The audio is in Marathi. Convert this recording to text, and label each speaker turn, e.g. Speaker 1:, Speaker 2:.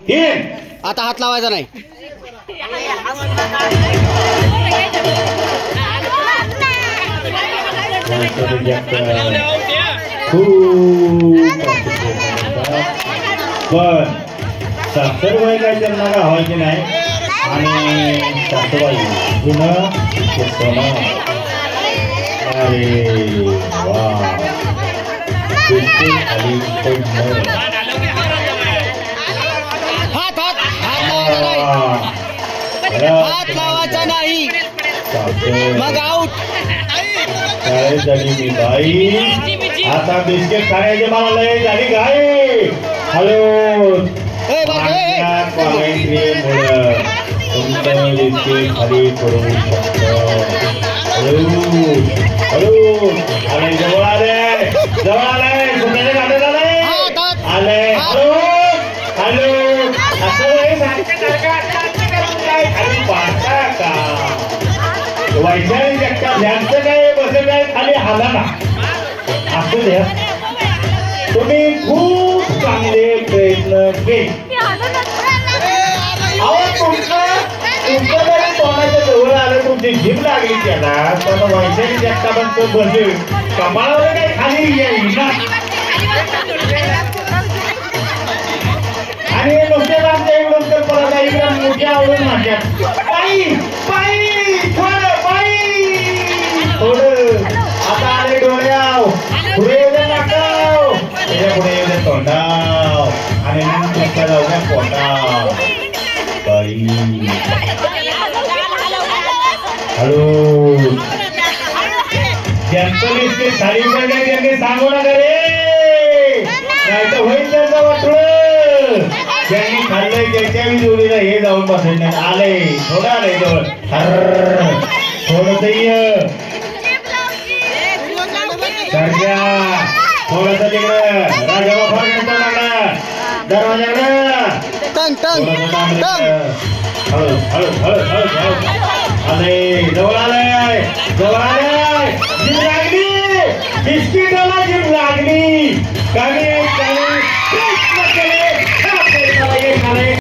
Speaker 1: आता हात लावायचा नाही.
Speaker 2: पण सासरबाई काय त्यांना गावायची नाही आणि सासूबाई जुनं सोनं. अरे वा बिलकुल खाली
Speaker 1: हात लावायचा नाही मग आऊट.
Speaker 2: काय झाली मी बाई आता बिस्किट खाण्याची मला लय झाली काय. हॅलो तुमचं बिस्किट खाली करू शकतो. हॅलो अरे जवळ आले जवळ आले कुठे गाडे झाले आले. हॅलो हॅलो खाली पाहता का वैशाली जगता यांचं काय बसेल काय खाली हाला ना असू द्या. तुम्ही खूप चांगले प्रयत्न केले. अहो तुमचं जरी तोंडाच्या जवळ आलं तुमची जीभ लागली त्याला तर वैशाली जगतापासून बसेल कपाळावर काही खाली येईल ना. आणि नुकतेच आमच्या इकडून तर परत इकडं मोठ्या आवडून म्हणतात बाई बाई थोडं बाई थोडं. आता आले डोळ्याव पुढे येऊ दे नाकाव त्याच्या पुढे येऊ दे तोंडाव आणि नंतर जाऊ द्या पोटाव. बाई हॅलो ज्यांचं बिस्किट खाली पडले त्यांनी सांगू नका रे नाही तर होईल त्यांचं वाटलं. ज्यांनी खाल्लंय त्याच्या जोडीला हे जाऊन बसेल नाही. आले थोडं आलंय जवळ थोडस थोडस तिकडं राजा बाबा हळू हळू हळू हळू हळू आले जवळ आलंय जवळ आलंय. जीभ लागली बिस्किटाला जीभ लागली.